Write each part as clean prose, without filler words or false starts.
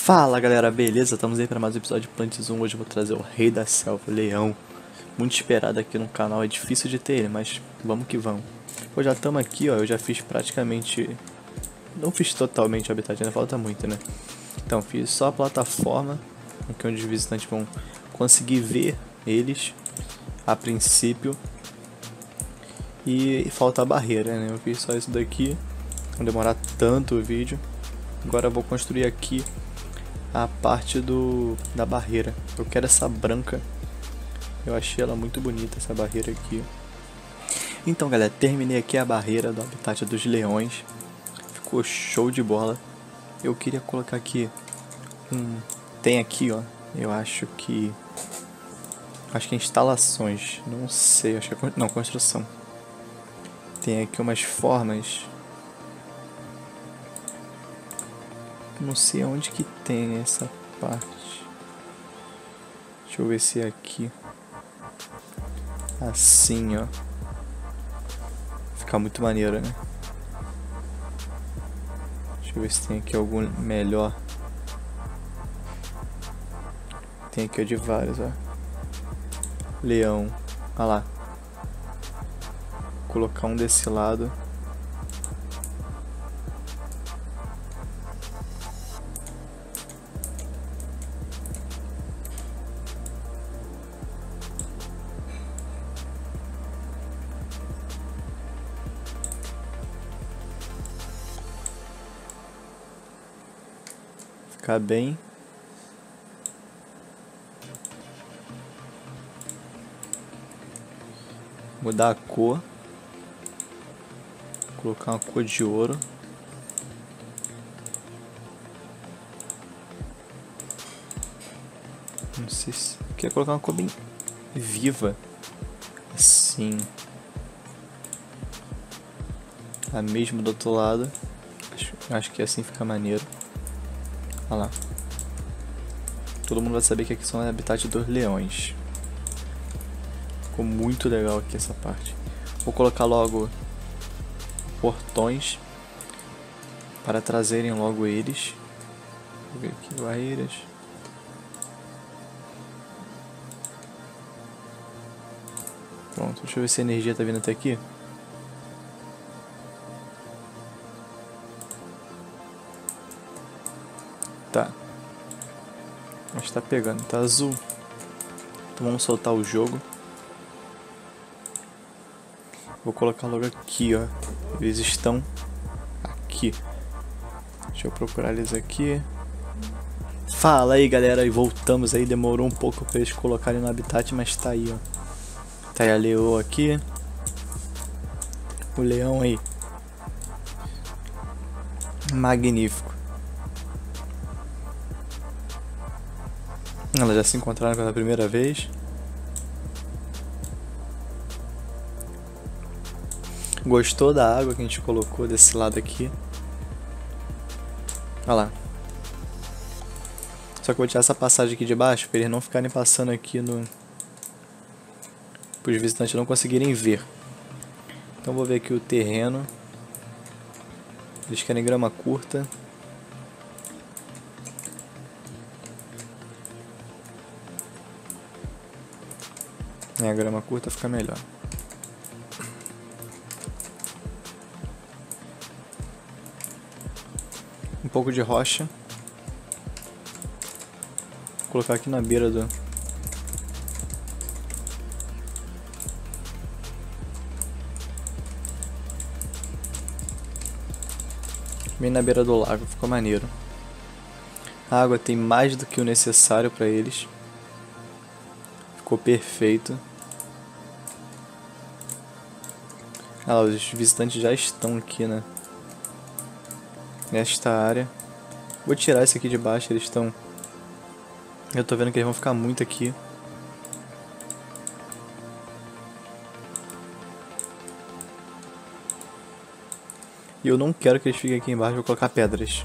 Fala galera, beleza? Estamos aí para mais um episódio de Plants 1. Hoje eu vou trazer o Rei da Selva, o Leão. Muito esperado aqui no canal, é difícil de ter ele, mas vamos que vamos. Pô, já estamos aqui, ó, eu já fiz praticamente... Não fiz totalmente o habitat, ainda falta muito, né? Então, fiz só a plataforma, aqui onde os visitantes vão conseguir ver eles, a princípio. E falta a barreira, né? Eu fiz só isso daqui, não demorar tanto o vídeo. Agora eu vou construir aqui a parte da barreira. Eu quero essa branca. Eu achei ela muito bonita, essa barreira aqui. Então galera, terminei aqui a barreira do habitat dos leões. Ficou show de bola. Eu queria colocar aqui tem aqui, ó. Eu acho que é instalações. Não sei, acho que é não, construção. Tem aqui umas formas. Não sei onde que tem essa parte. Deixa eu ver se é aqui. Assim, ó. Fica muito maneiro, né? Deixa eu ver se tem aqui algum melhor. Tem aqui, ó, de vários, ó. Leão. Olha lá. Vou colocar um desse lado. Ficar bem. Mudar a cor. Colocar uma cor de ouro. Não sei se... Eu queria colocar uma cor bem viva. Assim. A mesma do outro lado. Acho que assim fica maneiro. Olha lá. Todo mundo vai saber que aqui são o habitat dos leões. Ficou muito legal aqui essa parte. Vou colocar logo portões para trazerem logo eles. Vou ver aqui, barreiras. Pronto, deixa eu ver se a energia tá vindo até aqui. Tá. Acho que tá pegando, tá azul. Então vamos soltar o jogo. Vou colocar logo aqui, ó. Eles estão aqui. Deixa eu procurar eles aqui. Fala aí galera, e voltamos aí. Demorou um pouco pra eles colocarem no habitat, mas tá aí, ó. Tá aí a leoa aqui. O leão aí. Magnífico. Elas já se encontraram pela primeira vez. Gostou da água que a gente colocou desse lado aqui? Olha lá. Só que eu vou tirar essa passagem aqui de baixo para eles não ficarem passando aqui no... para os visitantes não conseguirem ver. Então vou ver aqui o terreno. Eles querem grama curta. A grama curta fica melhor. Um pouco de rocha. Vou colocar aqui na beira do... Bem na beira do lago, ficou maneiro. A água tem mais do que o necessário para eles. Ficou perfeito. Ah, os visitantes já estão aqui, né? Nesta área. Vou tirar esse aqui de baixo, eles estão... Eu tô vendo que eles vão ficar muito aqui. E eu não quero que eles fiquem aqui embaixo, vou colocar pedras.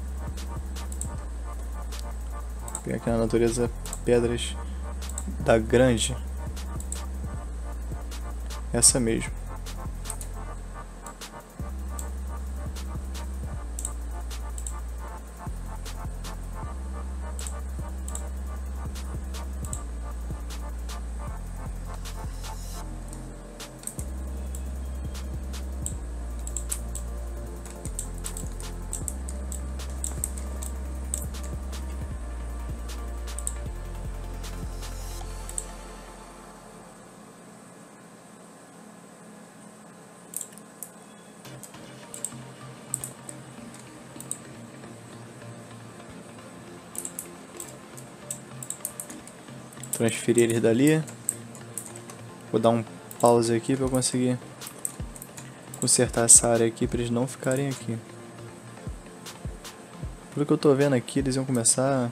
Vou pegar aqui na natureza pedras da grande. Essa mesmo. transferir eles dali. Vou dar um pause aqui para eu conseguir consertar essa área aqui para eles não ficarem aqui. Pelo que eu tô vendo aqui, eles iam começar a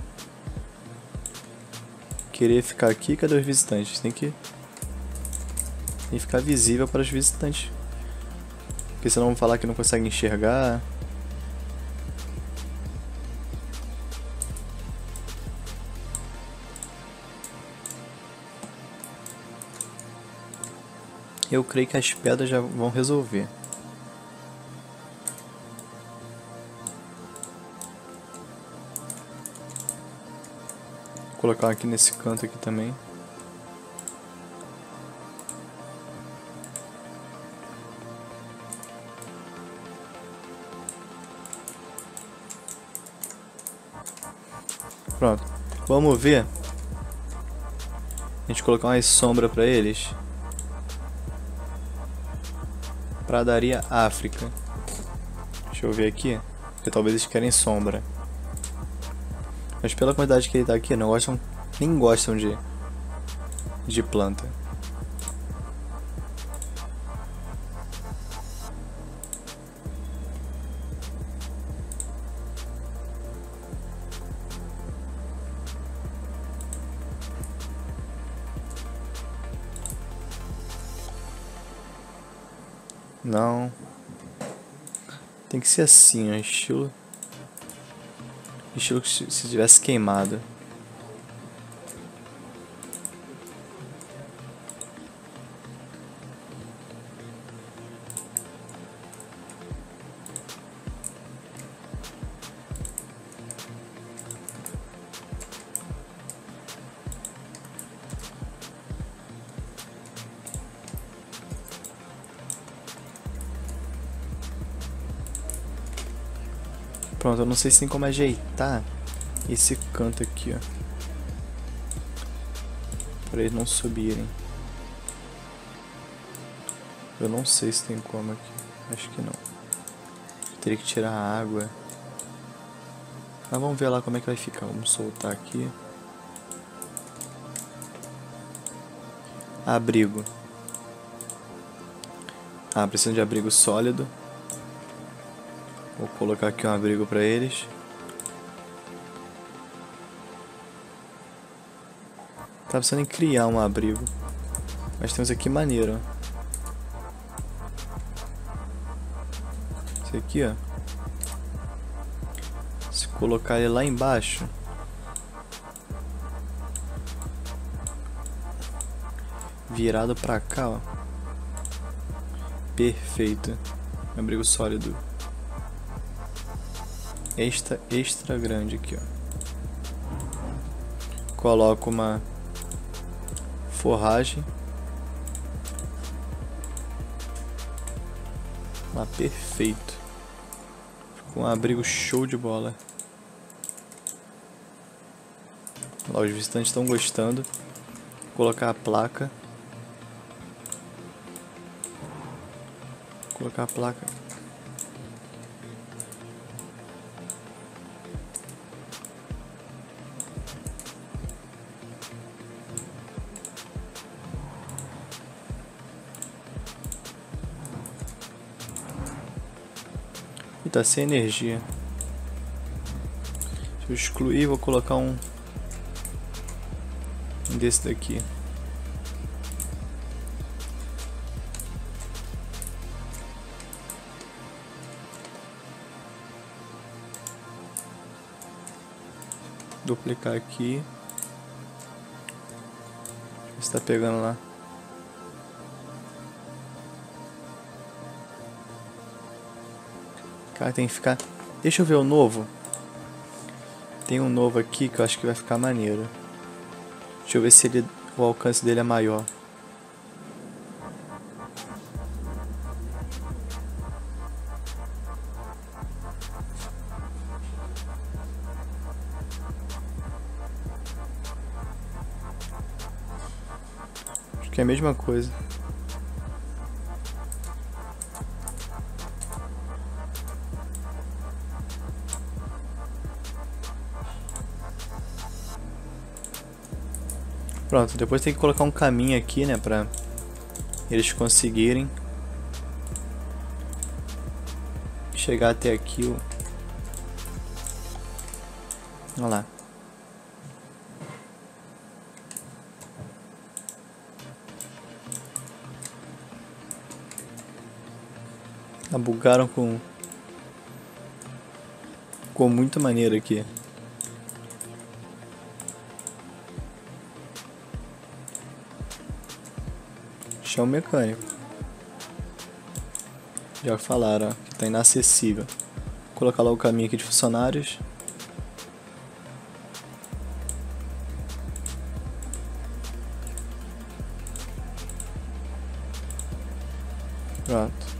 querer ficar aqui. Cadê os visitantes? Tem que ficar visível para os visitantes, porque senão vão falar que não conseguem enxergar. Eu creio que as pedras já vão resolver. Vou colocar aqui nesse canto aqui também. Pronto. Vamos ver. A gente colocar umas sombras para eles. Pradaria África. Deixa eu ver aqui. Porque talvez eles querem sombra. Mas pela quantidade que ele tá aqui, não gostam, nem gostam de planta. Não. Tem que ser assim, ó, estilo que se tivesse queimado. Pronto, eu não sei se tem como ajeitar esse canto aqui, ó, para eles não subirem. Eu não sei se tem como aqui. Acho que não. Teria que tirar a água. Mas vamos ver lá como é que vai ficar. Vamos soltar aqui. Abrigo. Ah, precisa de abrigo sólido. Vou colocar aqui um abrigo para eles. Tá precisando em criar um abrigo. Mas temos aqui maneiro, ó. Esse aqui, ó. Se colocar ele lá embaixo, virado pra cá, ó. Perfeito. Abrigo sólido. Extra grande aqui, ó. Coloco uma forragem. Lá, perfeito. Ficou um abrigo show de bola. Lá, os visitantes estão gostando. Vou colocar a placa. Vou colocar a placa. E tá sem energia. Deixa eu excluir, vou colocar um desse daqui. Duplicar aqui. Você tá pegando lá. Cara, tem que ficar... Deixa eu ver o novo. Tem um novo aqui que eu acho que vai ficar maneiro. Deixa eu ver se ele... o alcance dele é maior. Acho que é a mesma coisa. Pronto, depois tem que colocar um caminho aqui, né, pra eles conseguirem chegar até aqui. Olha lá. Bugaram com muita maneira aqui. Chão mecânico. Já falaram, ó, que tá inacessível. Vou colocar lá o caminho aqui de funcionários. Pronto.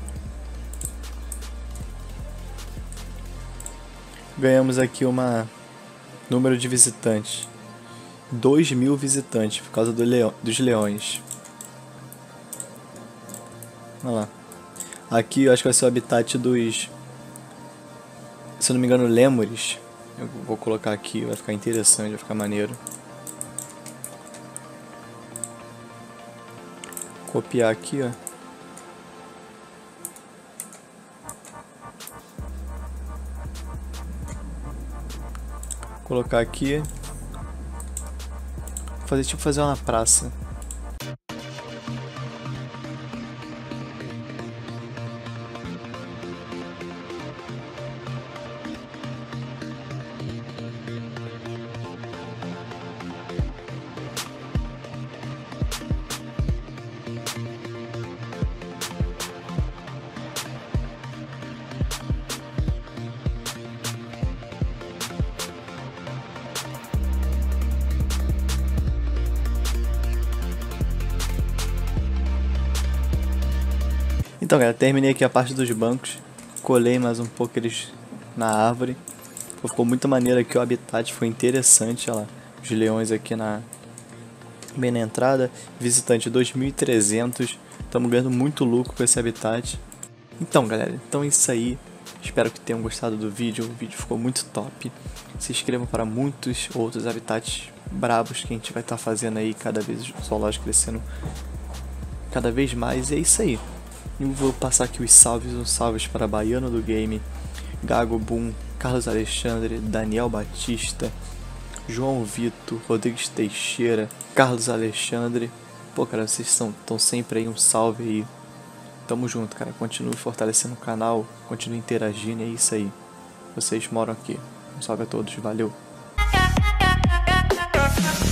Ganhamos aqui número de visitantes. 2.000 visitantes por causa dos leões. Olha lá. Aqui eu acho que vai ser o habitat dos, se eu não me engano, lêmures. Eu vou colocar aqui, vai ficar interessante, vai ficar maneiro. Copiar aqui, ó. Colocar aqui. Fazer uma praça. Então, galera, terminei aqui a parte dos bancos. Colei mais um pouco eles na árvore. Ficou muito maneiro aqui o habitat, foi interessante, olha lá. Os leões aqui bem na entrada. Visitante 2.300. Estamos ganhando muito lucro com esse habitat. Então, galera, então é isso aí. Espero que tenham gostado do vídeo. O vídeo ficou muito top. Se inscrevam para muitos outros habitats brabos que a gente vai estar fazendo aí. Cada vez o zoológico crescendo cada vez mais. E é isso aí. Eu vou passar aqui os salves para Baiano do Game, Gago Boom, Carlos Alexandre, Daniel Batista, João Vitor, Rodrigues Teixeira, Carlos Alexandre. Pô, cara, vocês estão sempre aí, um salve aí. Tamo junto, cara. Continue fortalecendo o canal, continue interagindo, é isso aí. Vocês moram aqui. Um salve a todos, valeu.